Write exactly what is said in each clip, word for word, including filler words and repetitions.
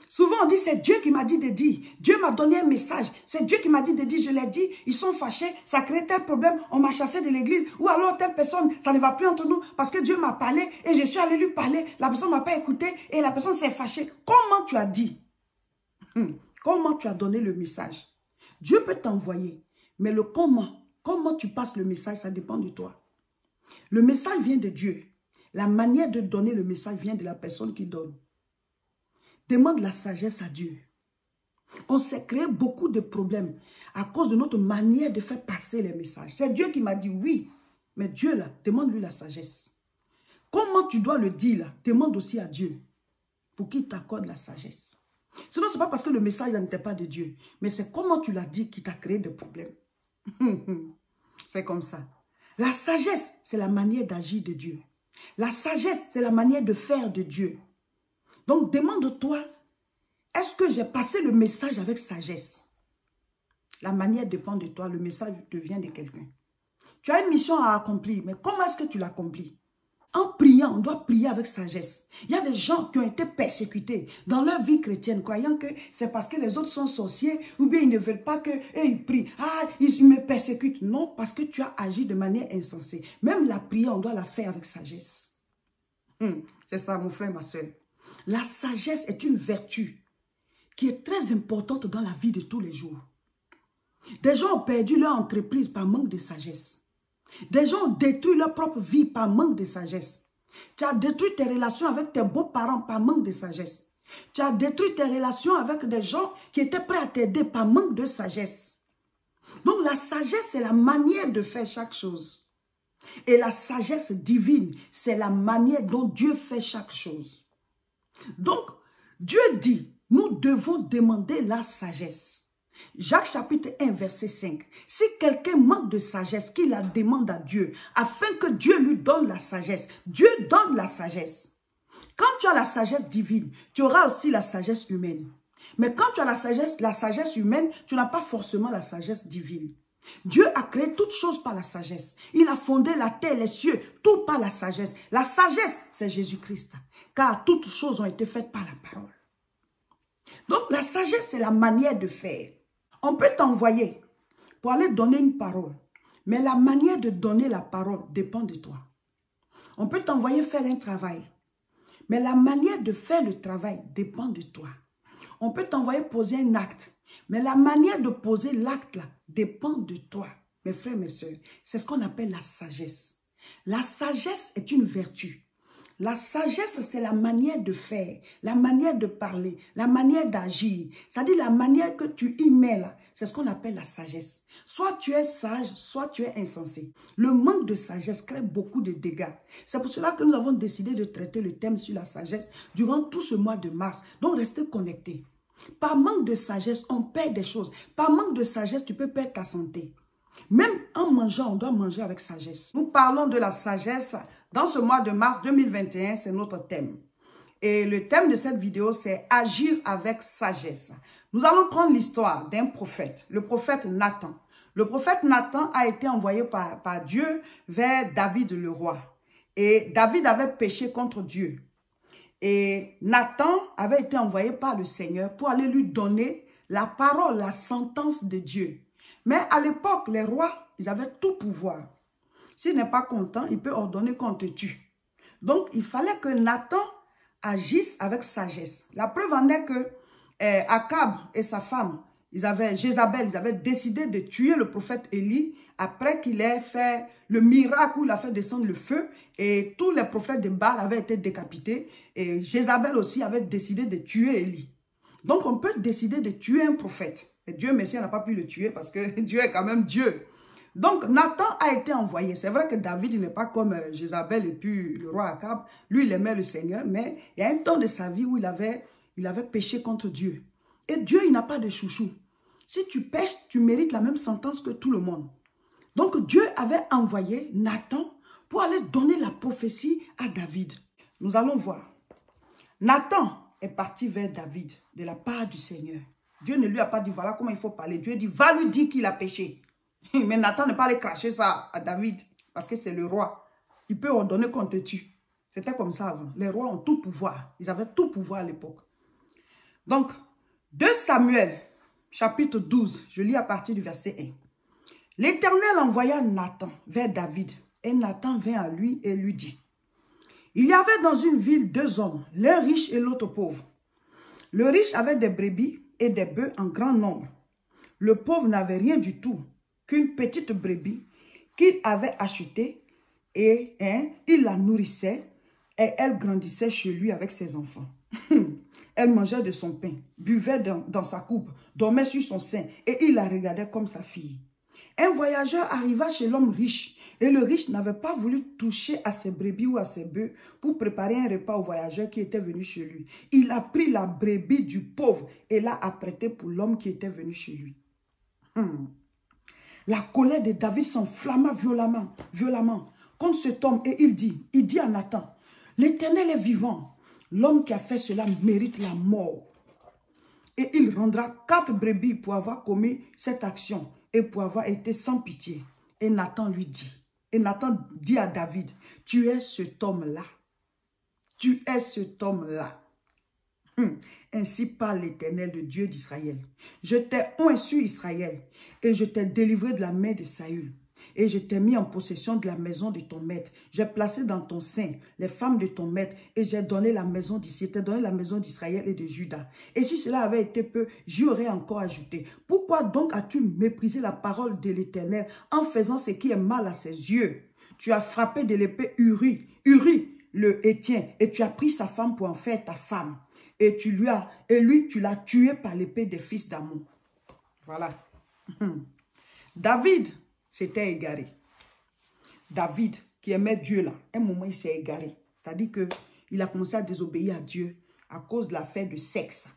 Souvent, on dit, c'est Dieu qui m'a dit de dire. Dieu m'a donné un message. C'est Dieu qui m'a dit de dire, je l'ai dit. Ils sont fâchés, ça crée tel problème. On m'a chassé de l'église. Ou alors, telle personne, ça ne va plus entre nous parce que Dieu m'a parlé et je suis allé lui parler. La personne ne m'a pas écouté et la personne s'est fâchée. Comment tu as dit? Hum. Comment tu as donné le message? Dieu peut t'envoyer. Mais le comment, comment tu passes le message, ça dépend de toi. Le message vient de Dieu. La manière de donner le message vient de la personne qui donne. Demande la sagesse à Dieu. On s'est créé beaucoup de problèmes à cause de notre manière de faire passer les messages. C'est Dieu qui m'a dit oui. Mais Dieu, là, demande-lui la sagesse. Comment tu dois le dire, là, demande aussi à Dieu pour qu'il t'accorde la sagesse. Sinon, ce n'est pas parce que le message n'était pas de Dieu. Mais c'est comment tu l'as dit qui t'a créé des problèmes. C'est comme ça. La sagesse, c'est la manière d'agir de Dieu. La sagesse, c'est la manière de faire de Dieu. Donc, demande-toi, est-ce que j'ai passé le message avec sagesse? La manière dépend de toi, le message devient de quelqu'un. Tu as une mission à accomplir, mais comment est-ce que tu l'accomplis? En priant, on doit prier avec sagesse. Il y a des gens qui ont été persécutés dans leur vie chrétienne, croyant que c'est parce que les autres sont sorciers, ou bien ils ne veulent pas qu'ils prient. Ah, ils me persécutent. Non, parce que tu as agi de manière insensée. Même la prière, on doit la faire avec sagesse. Hum, c'est ça, mon frère, ma soeur. La sagesse est une vertu qui est très importante dans la vie de tous les jours. Des gens ont perdu leur entreprise par manque de sagesse. Des gens ont détruit leur propre vie par manque de sagesse. Tu as détruit tes relations avec tes beaux-parents par manque de sagesse. Tu as détruit tes relations avec des gens qui étaient prêts à t'aider par manque de sagesse. Donc la sagesse, c'est la manière de faire chaque chose. Et la sagesse divine, c'est la manière dont Dieu fait chaque chose. Donc, Dieu dit, nous devons demander la sagesse. Jacques chapitre un, verset cinq. Si quelqu'un manque de sagesse, qu'il la demande à Dieu, afin que Dieu lui donne la sagesse. Dieu donne la sagesse. Quand tu as la sagesse divine, tu auras aussi la sagesse humaine. Mais quand tu as la sagesse, la sagesse humaine, tu n'as pas forcément la sagesse divine. Dieu a créé toutes choses par la sagesse. Il a fondé la terre, les cieux, tout par la sagesse. La sagesse, c'est Jésus-Christ. Car toutes choses ont été faites par la parole. Donc la sagesse, c'est la manière de faire. On peut t'envoyer pour aller donner une parole. Mais la manière de donner la parole dépend de toi. On peut t'envoyer faire un travail. Mais la manière de faire le travail dépend de toi. On peut t'envoyer poser un acte. Mais la manière de poser l'acte là dépend de toi. Mes frères, mes sœurs, c'est ce qu'on appelle la sagesse. La sagesse est une vertu. La sagesse, c'est la manière de faire, la manière de parler, la manière d'agir. C'est-à-dire la manière que tu y mets là, c'est ce qu'on appelle la sagesse. Soit tu es sage, soit tu es insensé. Le manque de sagesse crée beaucoup de dégâts. C'est pour cela que nous avons décidé de traiter le thème sur la sagesse durant tout ce mois de mars. Donc, restez connectés. Par manque de sagesse, on perd des choses. Par manque de sagesse, tu peux perdre ta santé. Même en mangeant, on doit manger avec sagesse. Nous parlons de la sagesse dans ce mois de mars deux mille vingt et un, c'est notre thème. Et le thème de cette vidéo, c'est agir avec sagesse. Nous allons prendre l'histoire d'un prophète, le prophète Nathan. Le prophète Nathan a été envoyé par, par Dieu vers David le roi. Et David avait péché contre Dieu. Et Nathan avait été envoyé par le Seigneur pour aller lui donner la parole, la sentence de Dieu. Mais à l'époque, les rois, ils avaient tout pouvoir. S'il n'est pas content, il peut ordonner qu'on te tue. Donc, il fallait que Nathan agisse avec sagesse. La preuve en est que eh, Akab et sa femme, ils avaient, Jézabel, ils avaient décidé de tuer le prophète Élie après qu'il ait fait le miracle où il a fait descendre le feu. Et tous les prophètes de Baal avaient été décapités. Et Jézabel aussi avait décidé de tuer Élie. Donc, on peut décider de tuer un prophète. Et Dieu, Messie, n'a pas pu le tuer parce que Dieu est quand même Dieu. Donc, Nathan a été envoyé. C'est vrai que David, il n'est pas comme euh, Jézabel et puis le roi Akab. Lui, il aimait le Seigneur, mais il y a un temps de sa vie où il avait, il avait péché contre Dieu. Et Dieu, il n'a pas de chouchou. Si tu pêches, tu mérites la même sentence que tout le monde. Donc, Dieu avait envoyé Nathan pour aller donner la prophétie à David. Nous allons voir. Nathan est parti vers David de la part du Seigneur. Dieu ne lui a pas dit, voilà comment il faut parler. Dieu dit, va lui dire qu'il a péché. Mais Nathan n'est pas allé cracher ça à David, parce que c'est le roi. Il peut ordonner qu'on te tue. C'était comme ça avant. Les rois ont tout pouvoir. Ils avaient tout pouvoir à l'époque. Donc, deux Samuel, chapitre douze, je lis à partir du verset un. L'Éternel envoya Nathan vers David, et Nathan vint à lui et lui dit, il y avait dans une ville deux hommes, l'un riche et l'autre pauvre. Le riche avait des brebis et des bœufs en grand nombre. Le pauvre n'avait rien du tout qu'une petite brebis qu'il avait achetée et hein, il la nourrissait et elle grandissait chez lui avec ses enfants. Elle mangeait de son pain, buvait dans, dans sa coupe, dormait sur son sein et il la regardait comme sa fille. Un voyageur arriva chez l'homme riche et le riche n'avait pas voulu toucher à ses brebis ou à ses bœufs pour préparer un repas au voyageur qui était venu chez lui. Il a pris la brebis du pauvre et l'a apprêtée pour l'homme qui était venu chez lui. Hmm. La colère de David s'enflamma violemment, violemment contre cet homme et il dit, il dit à Nathan, l'Éternel est vivant, l'homme qui a fait cela mérite la mort. Et il rendra quatre brebis pour avoir commis cette action et pour avoir été sans pitié. Et Nathan lui dit, et Nathan dit à David, tu es cet homme-là. Tu es cet homme-là. Hum. Ainsi parle l'Éternel, de Dieu d'Israël. Je t'ai oint sur Israël et je t'ai délivré de la main de Saül. Et je t'ai mis en possession de la maison de ton maître. J'ai placé dans ton sein les femmes de ton maître et j'ai donné la maison d'ici. Je t'ai donné la maison d'Israël et de Juda. Et si cela avait été peu, j'y aurais encore ajouté. Pourquoi donc as-tu méprisé la parole de l'Éternel en faisant ce qui est mal à ses yeux? Tu as frappé de l'épée Uri, Uri le Hétien, et tu as pris sa femme pour en faire ta femme. Et, tu lui as, et lui, tu l'as tué par l'épée des fils d'Ammon. Voilà. David s'était égaré. David, qui aimait Dieu là, à un moment il s'est égaré. C'est-à-dire qu'il a commencé à désobéir à Dieu à cause de l'affaire de sexe.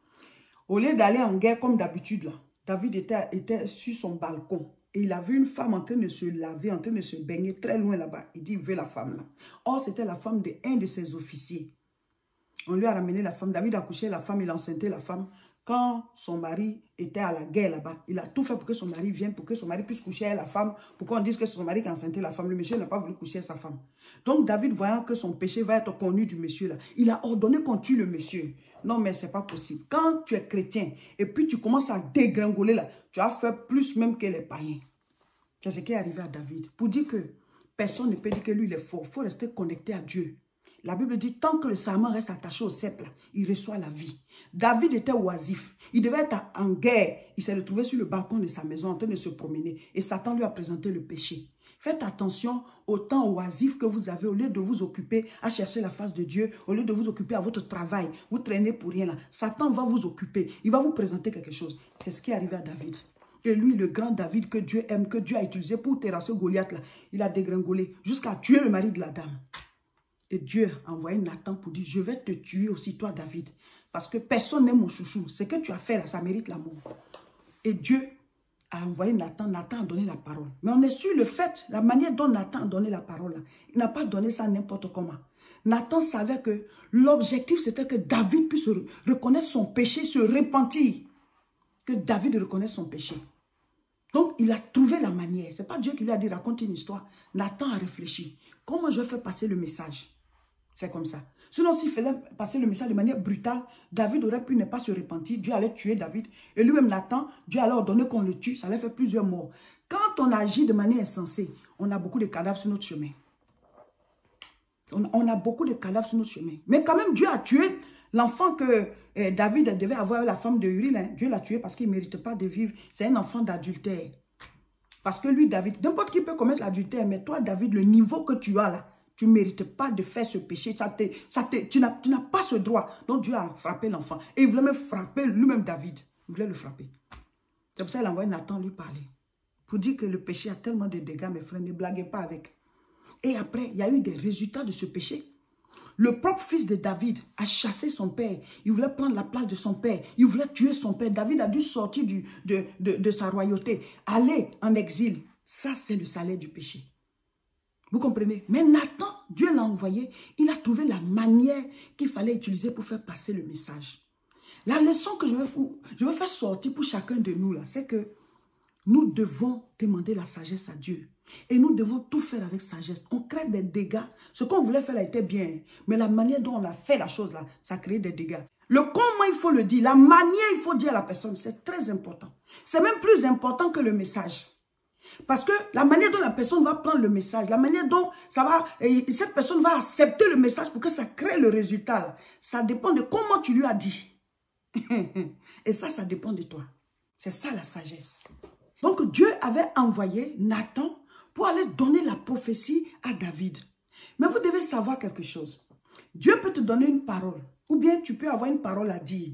Au lieu d'aller en guerre comme d'habitude, là, David était, était sur son balcon. Et il a vu une femme en train de se laver, en train de se baigner très loin là-bas. Il dit, il veut la femme là. Or, c'était la femme d'un de, de ses officiers. On lui a ramené la femme. David a couché la femme, il a enceinté la femme. Quand son mari était à la guerre là-bas, il a tout fait pour que son mari vienne, pour que son mari puisse coucher avec la femme, pour qu'on dise que c'est son mari qui a enceinté la femme. Le monsieur n'a pas voulu coucher avec sa femme. Donc David, voyant que son péché va être connu du monsieur là, il a ordonné qu'on tue le monsieur. Non mais c'est pas possible. Quand tu es chrétien et puis tu commences à dégringoler là, tu as fait plus même que les païens. C'est ce qui est arrivé à David. Pour dire que personne ne peut dire que lui il est fort. Il faut rester connecté à Dieu. La Bible dit, tant que le serment reste attaché au sceptre, il reçoit la vie. David était oisif. Il devait être en guerre. Il s'est retrouvé sur le balcon de sa maison en train de se promener. Et Satan lui a présenté le péché. Faites attention au temps oisif que vous avez. Au lieu de vous occuper à chercher la face de Dieu, au lieu de vous occuper à votre travail, vous traînez pour rien là. Satan va vous occuper. Il va vous présenter quelque chose. C'est ce qui est arrivé à David. Et lui, le grand David que Dieu aime, que Dieu a utilisé pour terrasser Goliath là, il a dégringolé jusqu'à tuer le mari de la dame. Et Dieu a envoyé Nathan pour dire, je vais te tuer aussi toi David. Parce que personne n'est mon chouchou. Ce que tu as fait là, ça mérite l'amour. Et Dieu a envoyé Nathan. Nathan a donné la parole. Mais on est sur le fait, la manière dont Nathan a donné la parole là. Il n'a pas donné ça n'importe comment. Nathan savait que l'objectif c'était que David puisse reconnaître son péché, se repentir. Que David reconnaisse son péché. Donc il a trouvé la manière. Ce n'est pas Dieu qui lui a dit raconte une histoire. Nathan a réfléchi. Comment je fais passer le message? C'est comme ça. Sinon, s'il faisait passer le message de manière brutale, David aurait pu ne pas se repentir. Dieu allait tuer David. Et lui-même, Nathan, Dieu allait ordonner qu'on le tue. Ça allait faire plusieurs morts. Quand on agit de manière insensée, on a beaucoup de cadavres sur notre chemin. On, on a beaucoup de cadavres sur notre chemin. Mais quand même, Dieu a tué l'enfant que eh, David devait avoir avec la femme de Uri. Hein. Dieu l'a tué parce qu'il ne mérite pas de vivre. C'est un enfant d'adultère. Parce que lui, David, n'importe qui peut commettre l'adultère. Mais toi, David, le niveau que tu as là, tu ne mérites pas de faire ce péché. Ça te, ça te, tu n'as pas ce droit. Donc Dieu a frappé l'enfant. Et il voulait même frapper lui-même David. Il voulait le frapper. C'est pour ça qu'il a envoyé Nathan lui parler. Pour dire que le péché a tellement de dégâts, mes frères, ne blaguez pas avec. Et après, il y a eu des résultats de ce péché. Le propre fils de David a chassé son père. Il voulait prendre la place de son père. Il voulait tuer son père. David a dû sortir du, de, de, de sa royauté. Aller en exil. Ça, c'est le salaire du péché. Vous comprenez? Mais Nathan, Dieu l'a envoyé. Il a trouvé la manière qu'il fallait utiliser pour faire passer le message. La leçon que je veux, je veux faire sortir pour chacun de nous, là, c'est que nous devons demander la sagesse à Dieu. Et nous devons tout faire avec sagesse. On crée des dégâts. Ce qu'on voulait faire a été bien. Mais la manière dont on a fait la chose là, ça a créé des dégâts. Le comment il faut le dire, la manière il faut dire à la personne, c'est très important. C'est même plus important que le message. Parce que la manière dont la personne va prendre le message, la manière dont ça va, cette personne va accepter le message pour que ça crée le résultat, ça dépend de comment tu lui as dit. Et ça, ça dépend de toi. C'est ça la sagesse. Donc Dieu avait envoyé Nathan pour aller donner la prophétie à David. Mais vous devez savoir quelque chose. Dieu peut te donner une parole, ou bien tu peux avoir une parole à dire.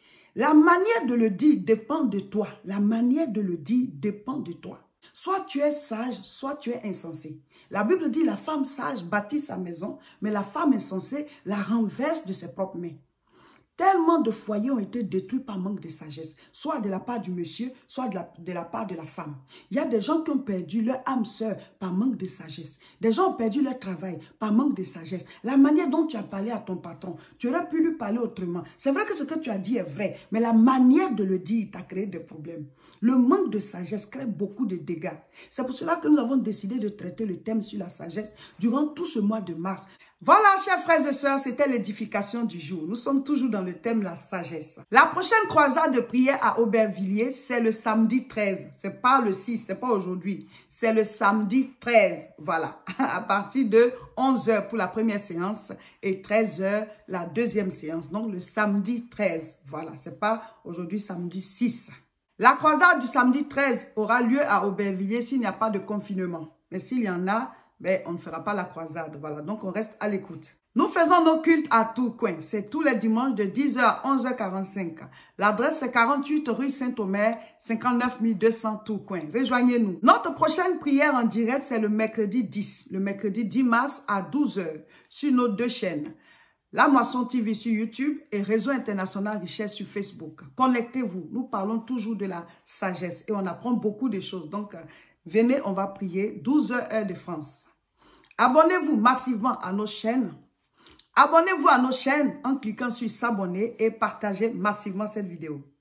La manière de le dire dépend de toi. La manière de le dire dépend de toi. Soit tu es sage, soit tu es insensé. La Bible dit la femme sage bâtit sa maison, mais la femme insensée la renverse de ses propres mains. Tellement de foyers ont été détruits par manque de sagesse, soit de la part du monsieur, soit de la, de la part de la femme. Il y a des gens qui ont perdu leur âme sœur par manque de sagesse. Des gens ont perdu leur travail par manque de sagesse. La manière dont tu as parlé à ton patron, tu aurais pu lui parler autrement. C'est vrai que ce que tu as dit est vrai, mais la manière de le dire t'a créé des problèmes. Le manque de sagesse crée beaucoup de dégâts. C'est pour cela que nous avons décidé de traiter le thème sur la sagesse durant tout ce mois de mars. Voilà, chers frères et sœurs, c'était l'édification du jour. Nous sommes toujours dans le thème la sagesse. La prochaine croisade de prière à Aubervilliers, c'est le samedi treize. C'est pas le six, c'est pas aujourd'hui. C'est le samedi treize. Voilà, à partir de onze heures pour la première séance et treize heures la deuxième séance. Donc le samedi treize. Voilà, c'est pas aujourd'hui samedi six. La croisade du samedi treize aura lieu à Aubervilliers s'il n'y a pas de confinement. Mais s'il y en a, ben, on ne fera pas la croisade. Voilà, donc on reste à l'écoute. Nous faisons nos cultes à Tourcoing. C'est tous les dimanches de dix heures à onze heures quarante-cinq. L'adresse c'est quarante-huit rue Saint-Omer, cinquante-neuf mille deux cents Tourcoing. Rejoignez-nous. Notre prochaine prière en direct, c'est le mercredi dix. Le mercredi dix mars à douze heures sur nos deux chaînes. La Moisson T V sur YouTube et Réseau International Richesse sur Facebook. Connectez-vous. Nous parlons toujours de la sagesse et on apprend beaucoup de choses. Donc, venez, on va prier. douze heures heure de France. Abonnez-vous massivement à nos chaînes. Abonnez-vous à nos chaînes en cliquant sur s'abonner et partagez massivement cette vidéo.